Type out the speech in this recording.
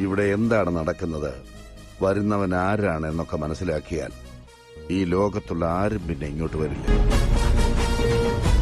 ഇവിടെ എന്താണ് നടക്കുന്നത്, വരുന്നവൻ ആരാണ് എന്നൊക്കെ മനസ്സിലാക്കിയാൽ ഈ ലോകത്തുള്ള ആരും പിന്നെ ഇങ്ങോട്ട് വരില്ല.